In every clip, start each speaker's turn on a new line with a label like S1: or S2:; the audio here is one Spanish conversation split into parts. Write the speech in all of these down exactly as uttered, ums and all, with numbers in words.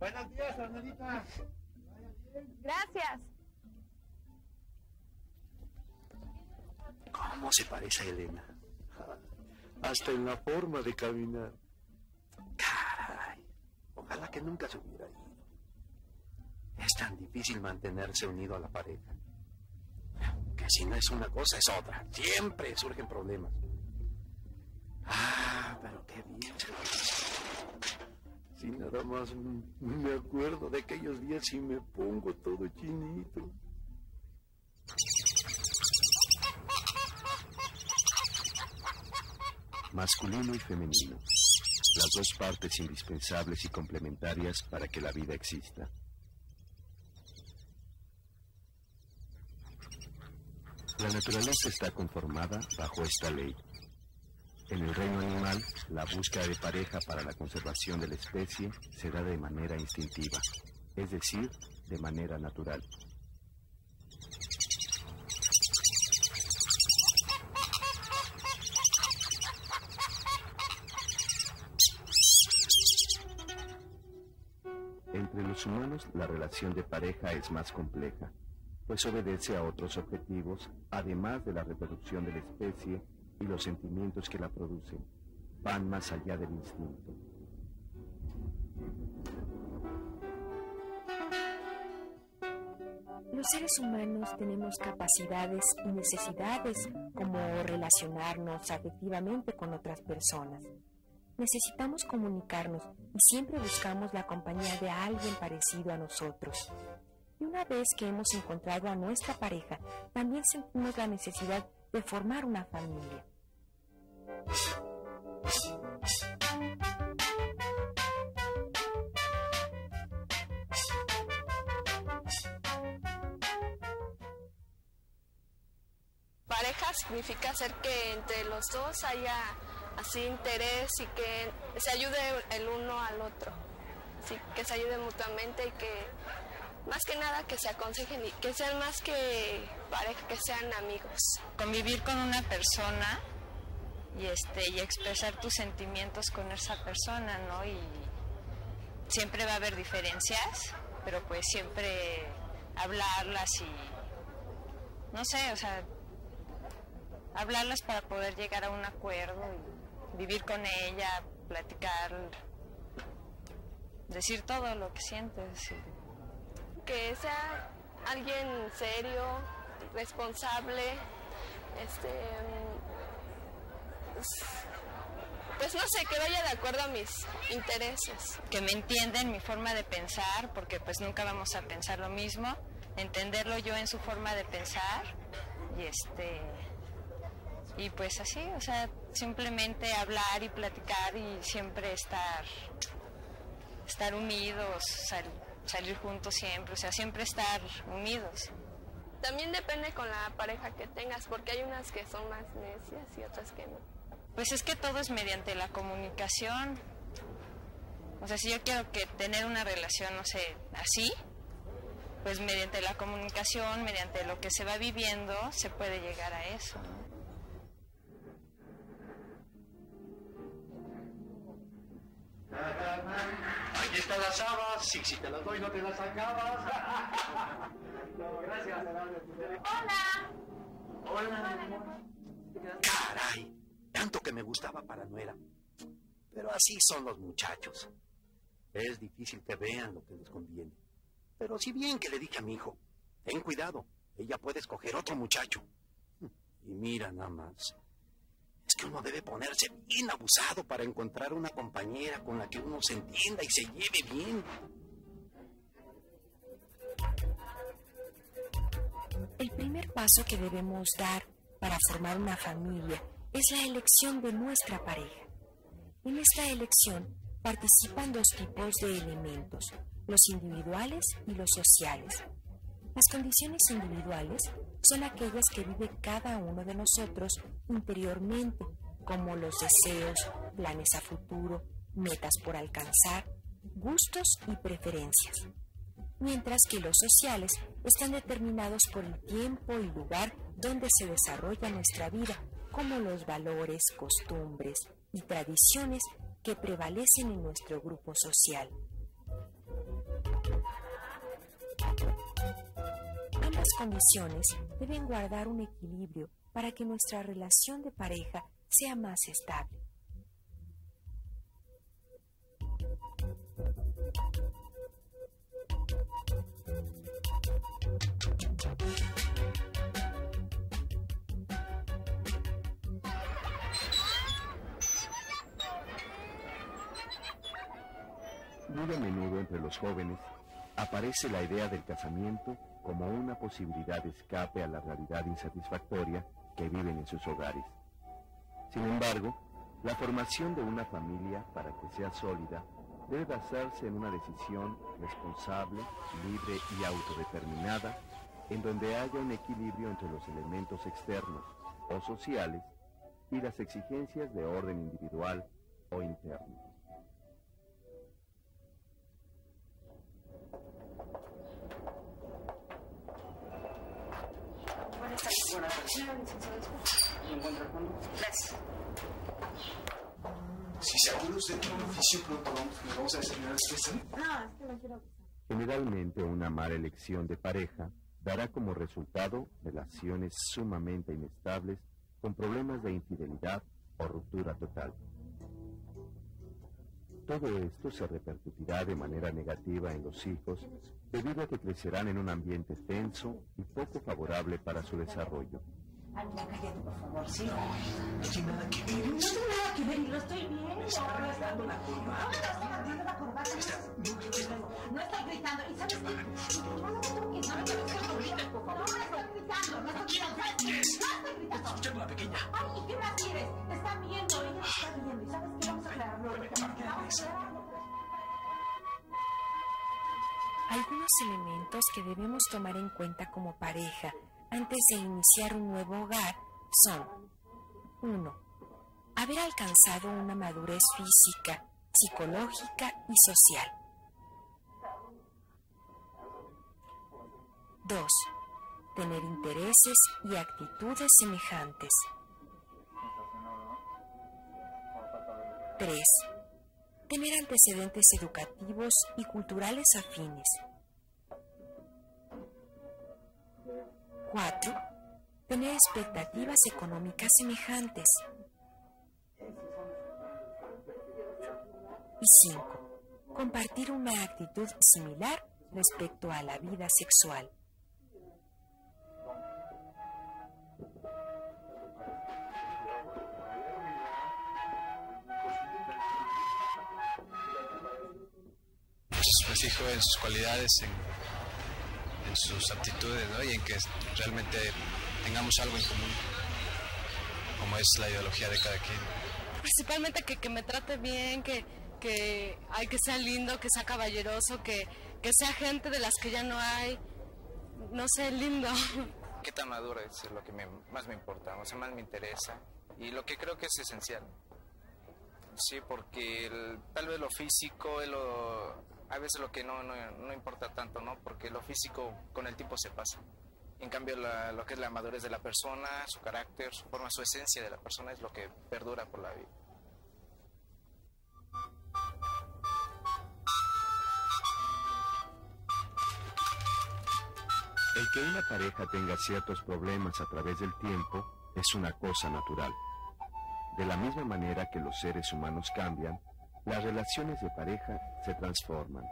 S1: Buenos días, Arnolita.
S2: Gracias.
S3: ¿Cómo se parece a Elena? Hasta en la forma de caminar. Caray, ojalá que nunca se hubiera ido. Es tan difícil mantenerse unido a la pareja. Que si no es una cosa, es otra. Siempre surgen problemas. Ah, pero qué bien se lo hizo. Si nada más me acuerdo de aquellos días y me pongo todo chinito. Masculino y femenino, las dos partes indispensables y complementarias para que la vida exista. La naturaleza está conformada bajo esta ley. En el reino animal, la búsqueda de pareja para la conservación de la especie se da de manera instintiva, es decir, de manera natural. Entre los humanos, la relación de pareja es más compleja, pues obedece a otros objetivos, además de la reproducción de la especie y los sentimientos que la producen. Van más allá del instinto.
S4: Los seres humanos tenemos capacidades y necesidades como relacionarnos afectivamente con otras personas. Necesitamos comunicarnos y siempre buscamos la compañía de alguien parecido a nosotros. Y una vez que hemos encontrado a nuestra pareja, también sentimos la necesidad de formar una familia.
S2: Pareja significa hacer que entre los dos haya así interés y que se ayude el uno al otro, sí, que se ayuden mutuamente y que más que nada que se aconsejen y que sean más que pareja, que sean amigos.
S5: Convivir con una persona y este y expresar tus sentimientos con esa persona, ¿no? Y siempre va a haber diferencias, pero pues siempre hablarlas y no sé, o sea, hablarlas para poder llegar a un acuerdo y vivir con ella, platicar, decir todo lo que sientes.
S2: Que sea alguien serio, responsable, este, pues no sé, que vaya de acuerdo a mis intereses.
S5: Que me entienda en mi forma de pensar, porque pues nunca vamos a pensar lo mismo, entenderlo yo en su forma de pensar y este... Y pues así, o sea, simplemente hablar y platicar y siempre estar, estar unidos, sal, salir juntos siempre, o sea, siempre estar unidos.
S2: También depende con la pareja que tengas, porque hay unas que son más necias y otras que no.
S5: Pues es que todo es mediante la comunicación. O sea, si yo quiero que tener una relación, no sé, así, pues mediante la comunicación, mediante lo que se va viviendo, se puede llegar a eso, ¿no?
S3: Aquí están las habas, y si te las doy no te las acabas.
S1: No, gracias.
S2: ¡Hola!
S3: Hola. Caray, tanto que me gustaba para nuera. Pero así son los muchachos. Es difícil que vean lo que les conviene. Pero si bien que le dije a mi hijo, ten cuidado, ella puede escoger otro muchacho. Y mira nada más. Es que uno debe ponerse bien abusado para encontrar una compañera con la que uno se entienda y se lleve bien.
S4: El primer paso que debemos dar para formar una familia es la elección de nuestra pareja. En esta elección participan dos tipos de elementos, los individuales y los sociales. Las condiciones individuales son aquellas que vive cada uno de nosotros interiormente, como los deseos, planes a futuro, metas por alcanzar, gustos y preferencias. Mientras que los sociales están determinados por el tiempo y lugar donde se desarrolla nuestra vida, como los valores, costumbres y tradiciones que prevalecen en nuestro grupo social. condiciones deben guardar un equilibrio para que nuestra relación de pareja sea más estable.
S6: Muy a menudo entre los jóvenes aparece la idea del casamiento como una posibilidad de escape a la realidad insatisfactoria que viven en sus hogares. Sin embargo, la formación de una familia, para que sea sólida, debe basarse en una decisión responsable, libre y autodeterminada, en donde haya un equilibrio entre los elementos externos o sociales y las exigencias de orden individual o interno.
S7: Buenas tardes. Buenas tardes. ¿Me encuentra cuándo?
S5: Gracias.
S1: Si seguro usted tiene un oficio, pronto vamos, nos vamos a desayunar después, ¿eh?
S7: No, es que no quiero avisar.
S6: Generalmente una mala elección de pareja dará como resultado relaciones sumamente inestables con problemas de infidelidad o ruptura total. Todo esto se repercutirá de manera negativa en los hijos debido a que crecerán en un ambiente tenso y poco favorable para su desarrollo.
S7: Ay, ya cállate, por favor, sí.
S1: No tiene nada que ver.
S7: No tengo nada que ver y lo estoy viendo.
S1: Me está arreglando la corbata.
S7: No, me estoy arreglando la corbata. No estoy gritando. ¿Y sabes qué? No, no me toques. No me toques. No grites, por favor. No, estoy gritando. No estoy gritando. ¿Sabes qué? No estoy gritando.
S1: Escuchando a la pequeña.
S7: Ay, ¿y qué más quieres? Te están viendo. Ella te está viendo. ¿Y sabes qué? Vamos a aclararlo. Vamos a aclararlo.
S4: Algunos elementos que debemos tomar en cuenta como pareja antes de iniciar un nuevo hogar son: uno. Haber alcanzado una madurez física, psicológica y social. dos. Tener intereses y actitudes semejantes. tres. Tener antecedentes educativos y culturales afines. cuatro. Tener expectativas económicas semejantes. Y cinco. Compartir una actitud similar respecto a la vida sexual.
S8: Me fijo en sus cualidades, en, en sus aptitudes, ¿no? Y en que realmente tengamos algo en común, como es la ideología de cada quien.
S2: Principalmente que, que me trate bien, que, que, ay, que sea lindo, que sea caballeroso, que, que sea gente de las que ya no hay, no sé, lindo.
S9: Qué tan maduro es lo que me, más me importa, o sea, más me interesa y lo que creo que es esencial. Sí, porque el, tal vez lo físico es lo, a veces lo que no, no, no importa tanto, ¿no? Porque lo físico con el tiempo se pasa. En cambio, la, lo que es la madurez de la persona, su carácter, su forma, su esencia de la persona es lo que perdura por la vida.
S6: El que una pareja tenga ciertos problemas a través del tiempo es una cosa natural. De la misma manera que los seres humanos cambian, las relaciones de pareja se transforman.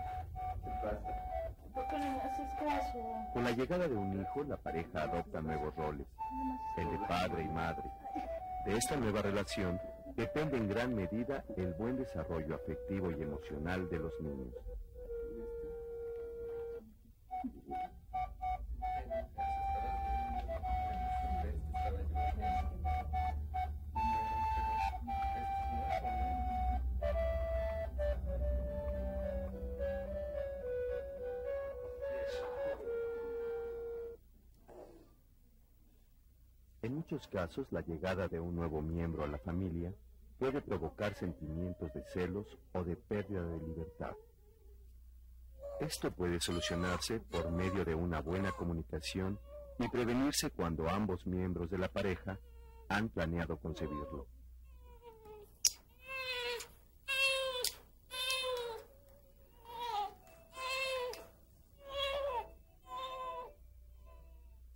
S7: ¿Por qué no me haces caso?
S6: Con la llegada de un hijo, la pareja adopta nuevos roles, el de padre y madre. De esta nueva relación depende en gran medida el buen desarrollo afectivo y emocional de los niños. En muchos casos, la llegada de un nuevo miembro a la familia puede provocar sentimientos de celos o de pérdida de libertad. Esto puede solucionarse por medio de una buena comunicación y prevenirse cuando ambos miembros de la pareja han planeado concebirlo.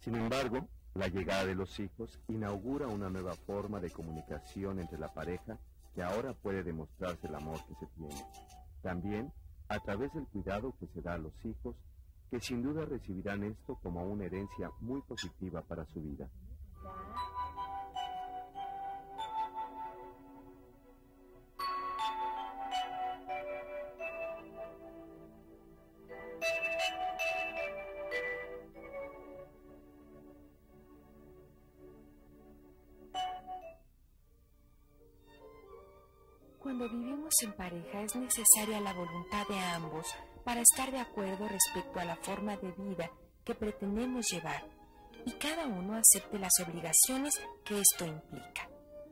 S6: Sin embargo, la llegada de los hijos inaugura una nueva forma de comunicación entre la pareja que ahora puede demostrarse el amor que se tiene. También a través del cuidado que se da a los hijos, que sin duda recibirán esto como una herencia muy positiva para su vida.
S4: Cuando vivimos en pareja es necesaria la voluntad de ambos para estar de acuerdo respecto a la forma de vida que pretendemos llevar y cada uno acepte las obligaciones que esto implica.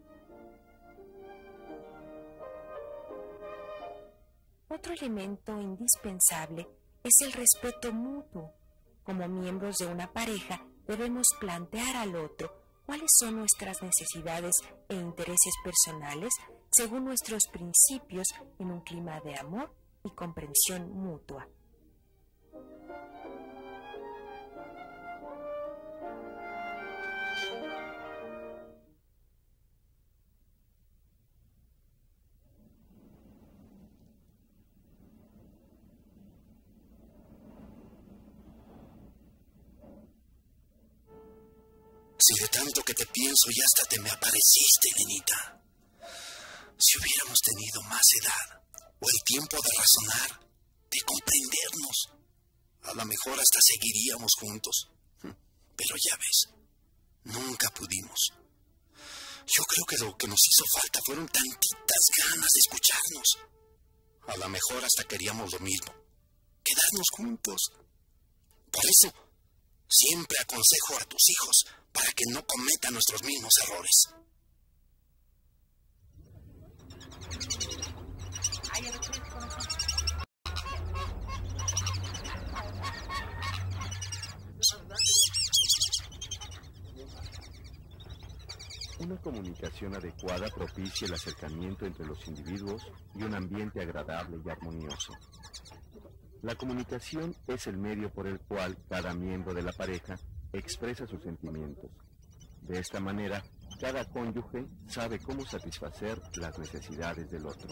S4: Otro elemento indispensable es el respeto mutuo. Como miembros de una pareja debemos plantear al otro cuáles son nuestras necesidades e intereses personales según nuestros principios en un clima de amor y comprensión mutua.
S3: Si de tanto que te pienso y hasta te me apareciste, nenita. Si hubiéramos tenido más edad o el tiempo de razonar, de comprendernos, a lo mejor hasta seguiríamos juntos. Pero ya ves, nunca pudimos. Yo creo que lo que nos hizo falta fueron tantitas ganas de escucharnos. A lo mejor hasta queríamos lo mismo, quedarnos juntos. Por eso, siempre aconsejo a tus hijos para que no cometan nuestros mismos errores.
S6: Una comunicación adecuada propicia el acercamiento entre los individuos y un ambiente agradable y armonioso. La comunicación es el medio por el cual cada miembro de la pareja expresa sus sentimientos. De esta manera, cada cónyuge sabe cómo satisfacer las necesidades del otro.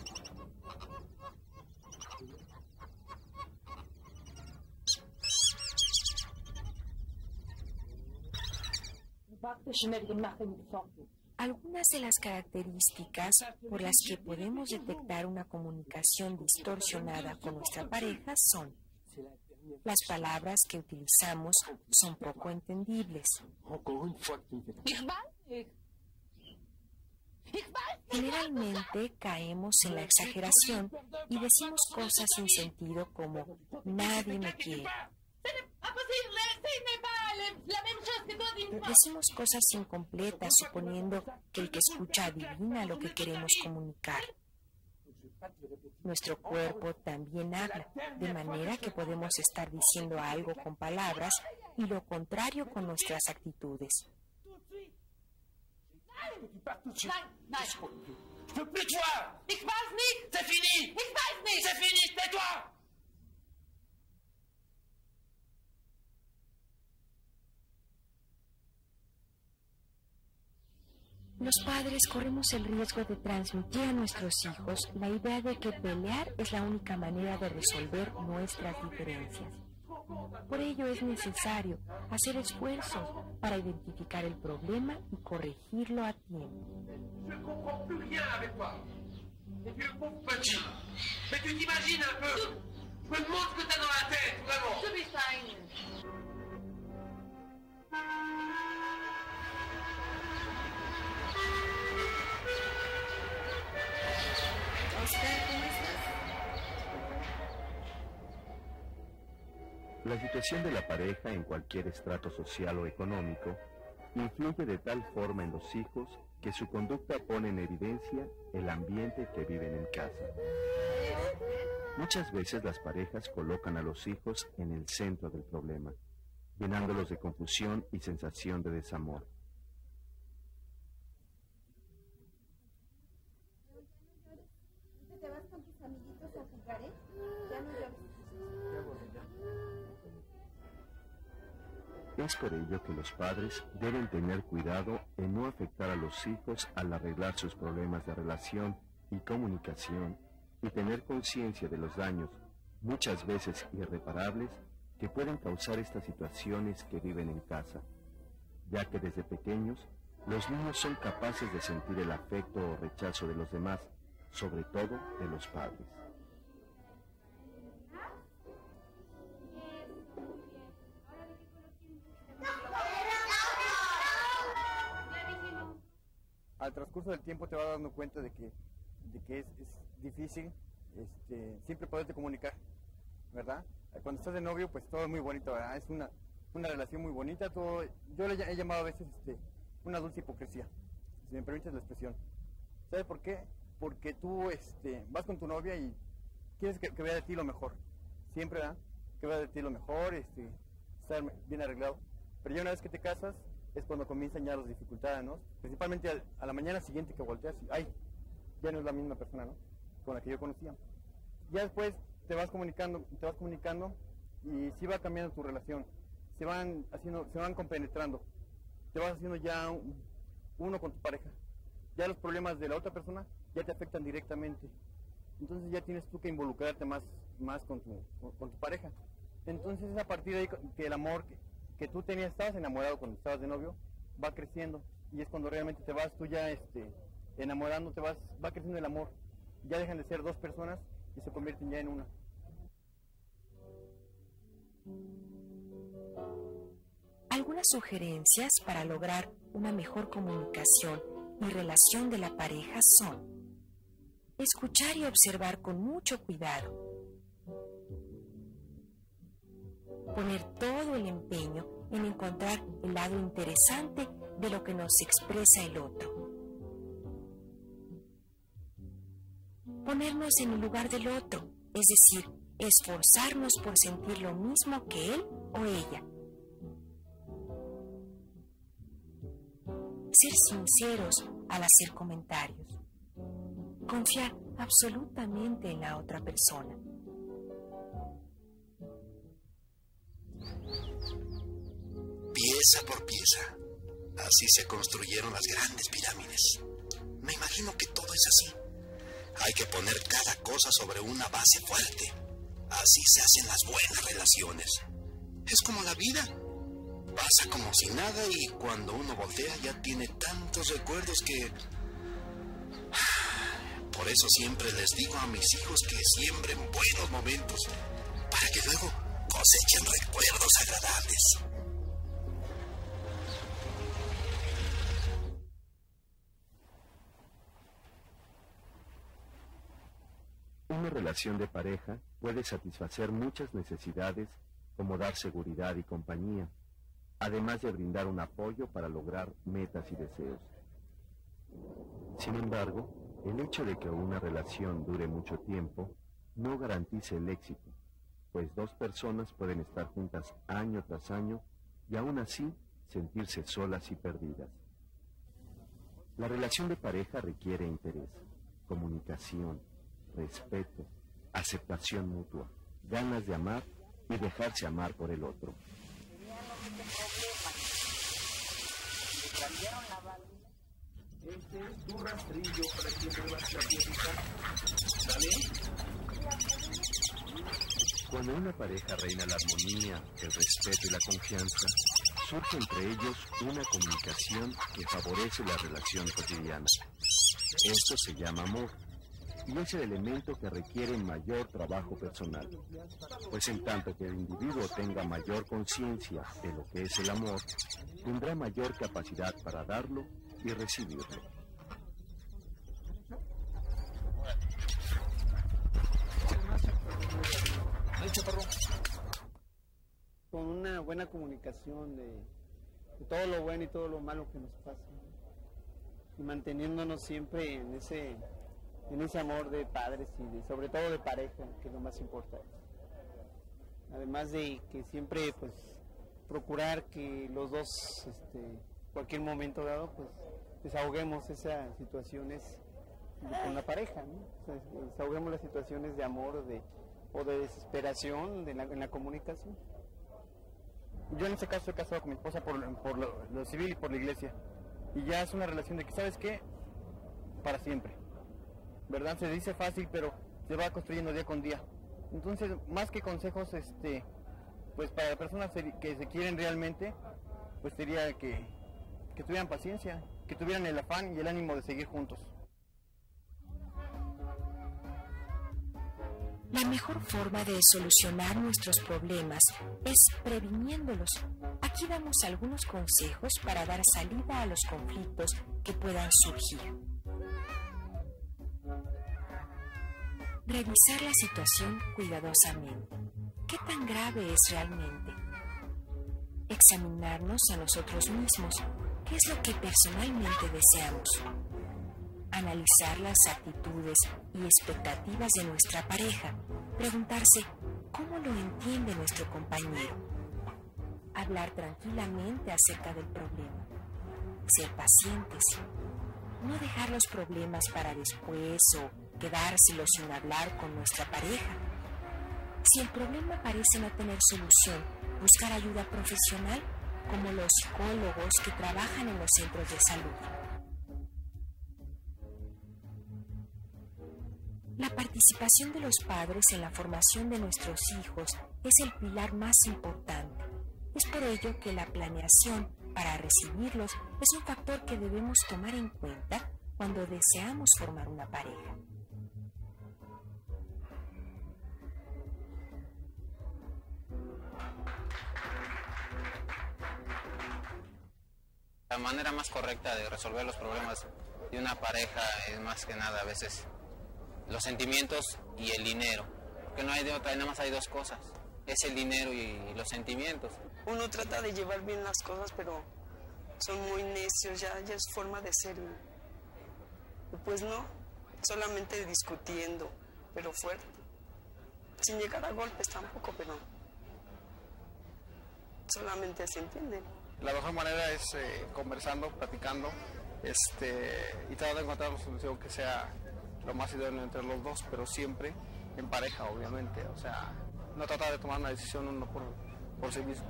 S4: Algunas de las características por las que podemos detectar una comunicación distorsionada con nuestra pareja son: las palabras que utilizamos son poco entendibles. Generalmente caemos en la exageración y decimos cosas sin sentido como nadie me quiere. Decimos cosas incompletas suponiendo que el que escucha adivina lo que queremos comunicar. Nuestro cuerpo también habla, de manera que podemos estar diciendo algo con palabras y lo contrario con nuestras actitudes. Los padres corremos el riesgo de transmitir a nuestros hijos la idea de que pelear es la única manera de resolver nuestras diferencias. Por ello es necesario hacer esfuerzos para identificar el problema y corregirlo a tiempo.
S6: La situación de la pareja en cualquier estrato social o económico influye de tal forma en los hijos que su conducta pone en evidencia el ambiente que viven en casa. Muchas veces las parejas colocan a los hijos en el centro del problema, llenándolos de confusión y sensación de desamor.
S10: ¿Te vas con tus amiguitos a jugar, eh? Ya no llores.
S6: Es por ello que los padres deben tener cuidado en no afectar a los hijos al arreglar sus problemas de relación y comunicación y tener conciencia de los daños, muchas veces irreparables, que pueden causar estas situaciones que viven en casa, ya que desde pequeños los niños son capaces de sentir el afecto o rechazo de los demás, sobre todo de los padres.
S11: Al transcurso del tiempo te vas dando cuenta de que, de que es, es difícil este, siempre poderte comunicar, ¿verdad? Cuando estás de novio, pues todo es muy bonito, ¿verdad? Es una, una relación muy bonita, todo, yo le he llamado a veces este, una dulce hipocresía, si me permites la expresión. ¿Sabes por qué? Porque tú este, vas con tu novia y quieres que, que vea de ti lo mejor, siempre, ¿verdad? Que vea de ti lo mejor, este, estar bien arreglado, pero ya una vez que te casas, es cuando comienzan ya las dificultades, ¿no? Principalmente a, a la mañana siguiente que volteas y, ay, ya no es la misma persona, ¿no? Con la que yo conocía. Ya después te vas comunicando, te vas comunicando y sí va cambiando tu relación. Se van haciendo, se van compenetrando. Te vas haciendo ya un, uno con tu pareja. Ya los problemas de la otra persona ya te afectan directamente. Entonces ya tienes tú que involucrarte más, más con tu, con, con tu pareja. Entonces es a partir de ahí que el amor que, que tú tenías, estabas enamorado cuando estabas de novio, va creciendo. Y es cuando realmente te vas tú ya este, enamorando, te vas, va creciendo el amor. Ya dejan de ser dos personas y se convierten ya en una.
S4: Algunas sugerencias para lograr una mejor comunicación y relación de la pareja son: escuchar y observar con mucho cuidado, poner todo el empeño en encontrar el lado interesante de lo que nos expresa el otro, ponernos en el lugar del otro, es decir, esforzarnos por sentir lo mismo que él o ella, ser sinceros al hacer comentarios, confiar absolutamente en la otra persona.
S3: Pieza por pieza, así se construyeron las grandes pirámides. Me imagino que todo es así. Hay que poner cada cosa sobre una base fuerte. Así se hacen las buenas relaciones. Es como la vida. Pasa como si nada y cuando uno voltea ya tiene tantos recuerdos que... Por eso siempre les digo a mis hijos que siembren buenos momentos para que luego cosechen recuerdos agradables.
S6: Una relación de pareja puede satisfacer muchas necesidades como dar seguridad y compañía, además de brindar un apoyo para lograr metas y deseos. Sin embargo, el hecho de que una relación dure mucho tiempo no garantiza el éxito, pues dos personas pueden estar juntas año tras año y aún así sentirse solas y perdidas. La relación de pareja requiere interés, comunicación, respeto, aceptación mutua, ganas de amar y dejarse amar por el otro.
S12: Este es tu rastrillo para que muevas la piedrita. ¿Sale?
S6: Cuando en una pareja reina la armonía, el respeto y la confianza, surge entre ellos una comunicación que favorece la relación cotidiana. Esto se llama amor, y es el elemento que requiere mayor trabajo personal, pues en tanto que el individuo tenga mayor conciencia de lo que es el amor, tendrá mayor capacidad para darlo y recibirlo.
S13: Con una buena comunicación de, de todo lo bueno y todo lo malo que nos pasa, ¿no? Y manteniéndonos siempre en ese, en ese amor de padres y de, sobre todo de pareja, que es lo más importante. Además de que siempre pues procurar que los dos, este, cualquier momento dado, pues desahoguemos esas situaciones de, con la pareja, ¿no? O sea, desahoguemos las situaciones de amor o de, o de desesperación de la, en la comunicación.
S11: yo en este caso estoy casado con mi esposa por, por lo, lo civil y por la iglesia. Y ya es una relación de que, ¿sabes qué? Para siempre. ¿Verdad? Se dice fácil, pero se va construyendo día con día. Entonces, más que consejos, este, pues para personas que se quieren realmente, pues sería que, que tuvieran paciencia, que tuvieran el afán y el ánimo de seguir juntos.
S4: La mejor forma de solucionar nuestros problemas es previniéndolos. Aquí damos algunos consejos para dar salida a los conflictos que puedan surgir. Revisar la situación cuidadosamente. ¿Qué tan grave es realmente? Examinarnos a nosotros mismos. ¿Qué es lo que personalmente deseamos? Analizar las actitudes y expectativas de nuestra pareja. Preguntarse cómo lo entiende nuestro compañero. Hablar tranquilamente acerca del problema. Ser pacientes. No dejar los problemas para después o quedárselos sin hablar con nuestra pareja. Si el problema parece no tener solución, buscar ayuda profesional como los psicólogos que trabajan en los centros de salud. La participación de los padres en la formación de nuestros hijos es el pilar más importante. Es por ello que la planeación para recibirlos es un factor que debemos tomar en cuenta cuando deseamos formar una pareja.
S9: La manera más correcta de resolver los problemas de una pareja es más que nada a veces los sentimientos y el dinero, porque no hay de otra, nada más hay dos cosas, es el dinero y los sentimientos.
S14: Uno trata de llevar bien las cosas, pero son muy necios, ya, ya es forma de ser. Y pues no, solamente discutiendo, pero fuerte, sin llegar a golpes tampoco, pero solamente se entienden.
S15: La mejor manera es eh, conversando, platicando, este, y tratar de encontrar una solución que sea lo más idóneo entre los dos, pero siempre en pareja, obviamente. O sea, no tratar de tomar una decisión uno por, por sí mismo.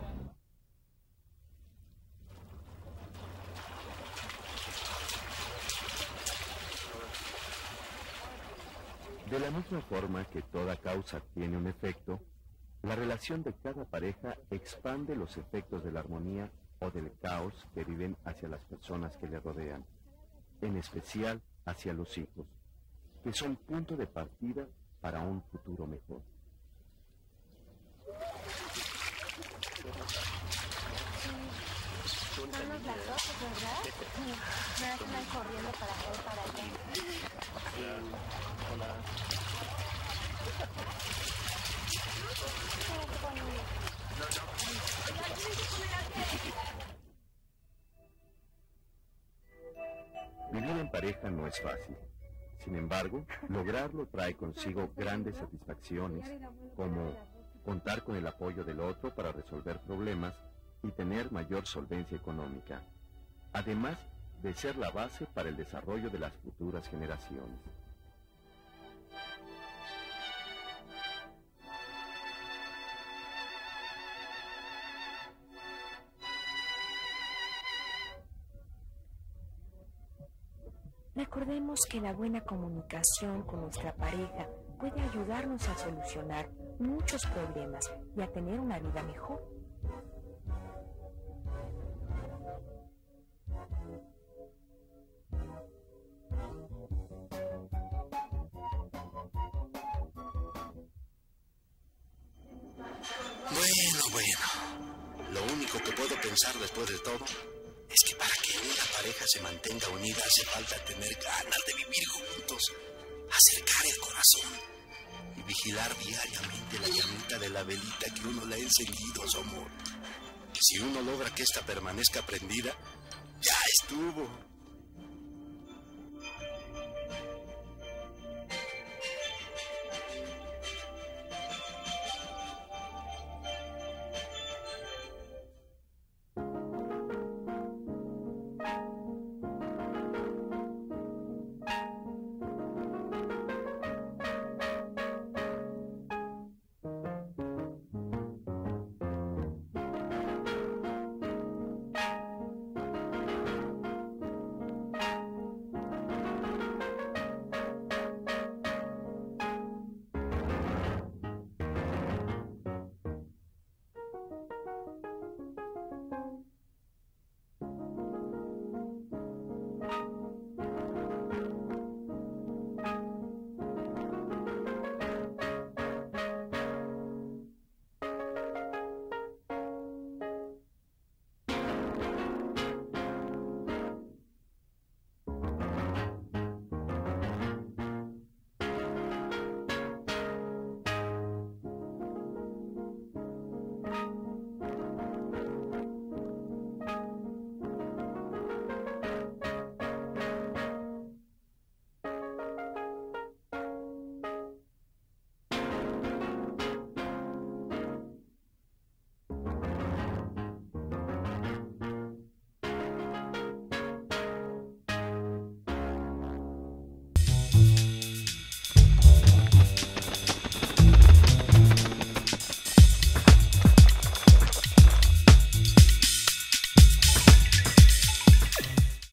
S6: De la misma forma que toda causa tiene un efecto, la relación de cada pareja expande los efectos de la armonía o del caos que viven hacia las personas que le rodean, en especial hacia los hijos, que son punto de partida para un futuro mejor.
S10: Somos las dos, ¿verdad? Sí. Me están corriendo para acá y para allá.
S15: Hola.
S6: Vivir en pareja no es fácil. Sin embargo, lograrlo trae consigo grandes satisfacciones, como contar con el apoyo del otro para resolver problemas y tener mayor solvencia económica, además de ser la base para el desarrollo de las futuras generaciones.
S4: Recordemos que la buena comunicación con nuestra pareja puede ayudarnos a solucionar muchos problemas y a tener una vida mejor.
S3: Bueno, bueno. Lo único que puedo pensar después de todo es que para que una pareja se mantenga unida hace falta tener ganas de vivir juntos, acercar el corazón y vigilar diariamente la llamita de la velita que uno le ha encendido a su amor. Si uno logra que ésta permanezca prendida, ya estuvo.